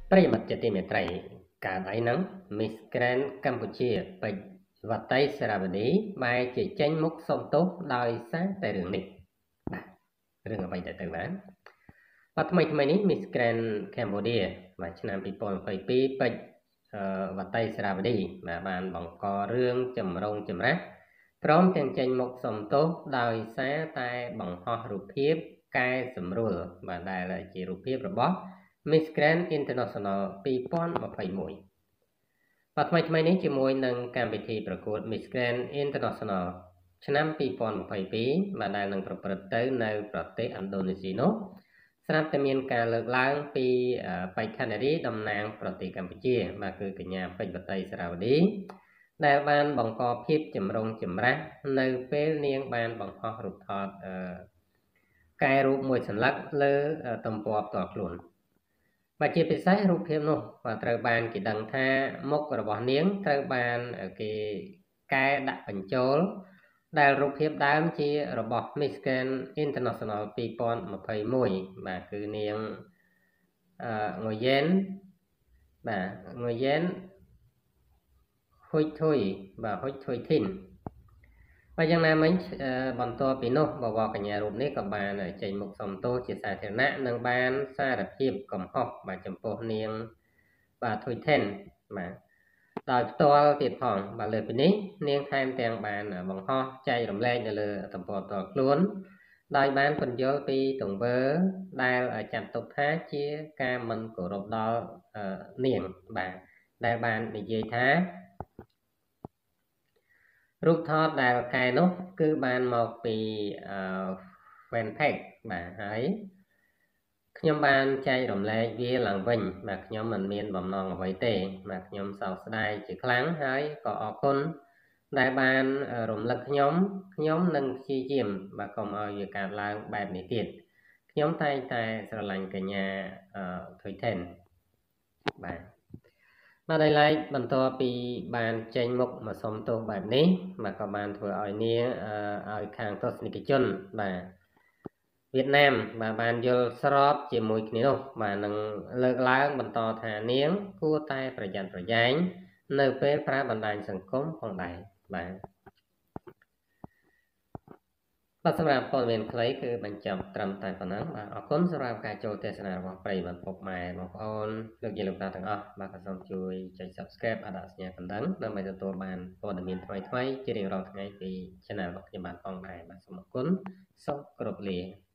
ប្រិយមិត្តជាទីមេត្រីកើតអីហ្នឹង Miss Grand កម្ពុជាពេជ្រវតីសេរាវនីបែរជាចេញមុខសុំទោសដោយសារតែរឿងនេះបាទរឿងអ្វីទៅបានបាទថ្មីនេះ Miss Grand Cambodia បាទឆ្នាំ2022ពេជ្រវតីសេរាវនីបាទបានបង្ករឿងចម្រូងចម្រាសព្រមទាំងចេញមុខសុំទោសដោយសារតែបង្ហោះរូបភាពកែសម្រួលបាទដែលជារូបភាពរបស់Miss Grand International 2021បាទថ្មីនេះជាមួយនឹងកម្មវិធីប្រកួត Miss Grand International ឆ្នាំ2022បាទដែលនឹងប្រព្រឹត្តទៅនៅប្រទេសឥណ្ឌូនេស៊ីនោះស្រាប់តែមានការលើកឡើងពីបេក្ខនារីតំណាងប្រទេសកម្ពុជាបាទគឺកញ្ញាពេជ្រវតីសេរាវនីដែលបានបង្កភាពចម្រូងចម្រាសនៅពេលនាងបានបង្ហោះរូបថតកែរូបមួយសន្លឹកលើទំព័រផ្ទាល់ខ្លួនបាទជាពិសេសរូបភាពនោះបាទត្រូវបានគេដឹងថាមុខរបស់នាងត្រូវបានគេកែដាក់បញ្ចូលដែលរូបភាពដើមជារបស់ Miss Grand International 2021បាទគឺនាងងុយយ៉ែនបាទងុយយ៉ែនហ៊ុយធុយបាទហ៊ុយធុយធីនបាទយ៉ាងណាមិញបន្ទាប់ពីនោះបវរកញ្ញារូបនេះក៏បានចេញមុខសុំទោសជាសាធារណៈនិងបានសារភាពកំហុសបាទចំពោះនាងបាទធុយថេនបាទដោយផ្ទាល់ទៀតផងបាទលើពីនេះនាងថែមទាំងបានបង្ហោះចែករំលែកនៅលើទំព័រផ្ទាល់ខ្លួនដោយបានពន្យល់ពីទង្វើដែលចាត់ទុកថាជាការមិនគោរពដល់នាងបាទដែលបាននិយាយថារូបថតដែលកែនោះគឺបានមកពីFanpage បាទហើយខ្ញុំបានចែករំលែកវាឡើងវិញបាទខ្ញុំមិនមានបំណងអ្វីទេបាទខ្ញុំសោកស្ដាយជាខ្លាំងហើយក៏អរគុណដែលបានរំលឹកខ្ញុំនឹងព្យាយាមបាទកុំឲ្យវាកើតឡើងបែបនេះទៀតខ្ញុំតែងតែស្រឡាញ់កញ្ញាធុយថេនបាទដោយឡែកបន្ទាប់ពីបានចេញមុខមកសុំទោសបែបនេះបាទក៏បានធ្វើឲ្យនាងឲ្យខាងទស្សនិកជនបាទវៀតណាមបាទបានយល់ស្របជាមួយគ្នានោះបាទនឹងលើកឡើងបន្តថានាងគួរតែប្រយ័ត្នប្រយែងនៅពេលប្រើបណ្ដាញសង្គមផងដែរបាទសម្រាប់ព័ត៌មានខ្លីគឺបញ្ចប់ត្រឹមតែប៉ុណ្ណឹងបាទអរគុណសម្រាប់ការចូលទស្សនារបស់ប្រិយមិត្តពុកម៉ែបងប្អូនលោកយាយលោកតាទាំងអស់បាទក៏សូមជួយចុច Subscribe ដាក់សញ្ញាកណ្ដឹងដើម្បីទទួលបានព័ត៌មានថ្មីជារៀងរាល់ថ្ងៃពី Channel របស់ខ្ញុំបាទផងដែរបាទសូមអរគុណសូមគោរពលា